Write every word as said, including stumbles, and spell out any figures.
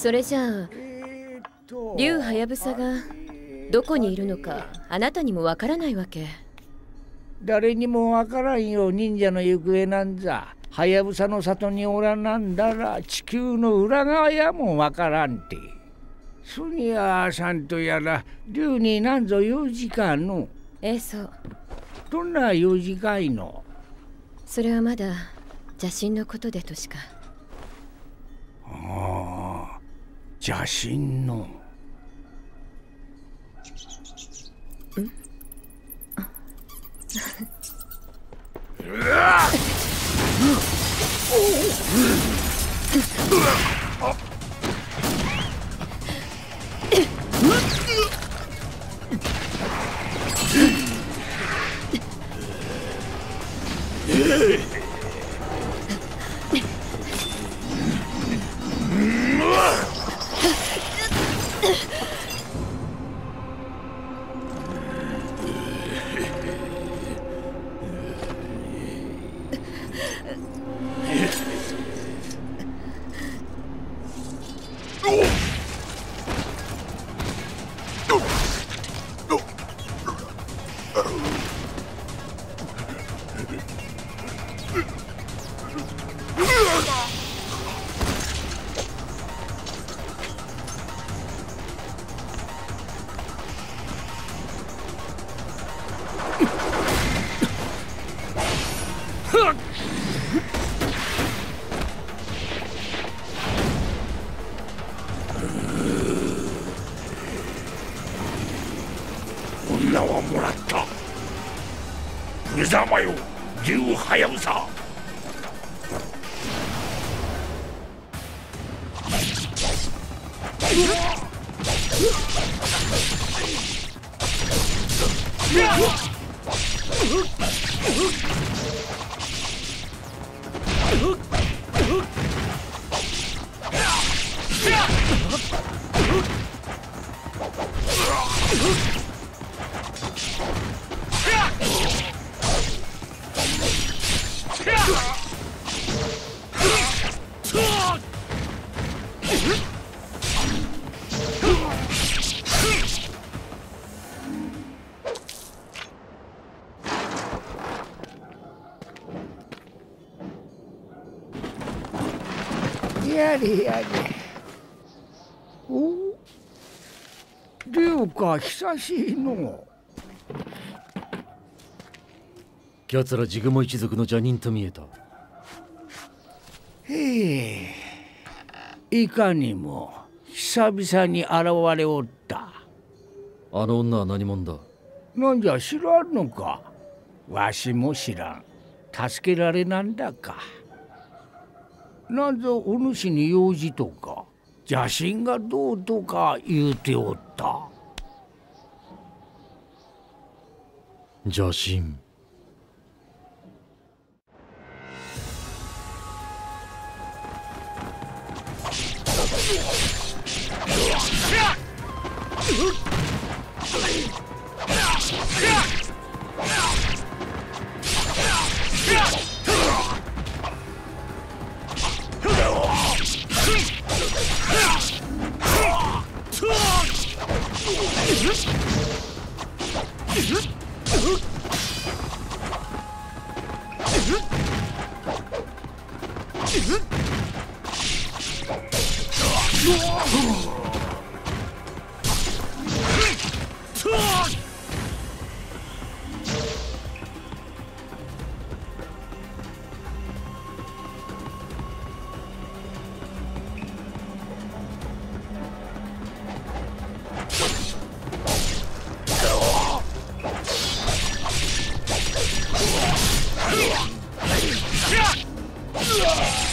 それじゃあ竜はやぶさがどこにいるのかあなたにもわからないわけ？ 誰にもわからんよ忍者の行方なんざ。はやぶさの里におらなんだら地球の裏側やもわからんて。ソニアさんとやら竜になんぞ用事かの？ ええ、そう。 どんな用事かいの？ それはまだ邪神のことでとしか。 ああ、邪神の。 ん？ うわっ！女はもらった。無様よ、竜はやぶさ。やれやれ。お、竜か久しいの。 奴らジグモ一族の邪人と見えた。 へえ、いかにも久々に現れおった。 あの女は何者だ？ なんじゃ知らんのか？わしも知らん。助けられなんだか。なんぞお主に用事とか邪神がどうとか言うておった。 邪神。 Yeah!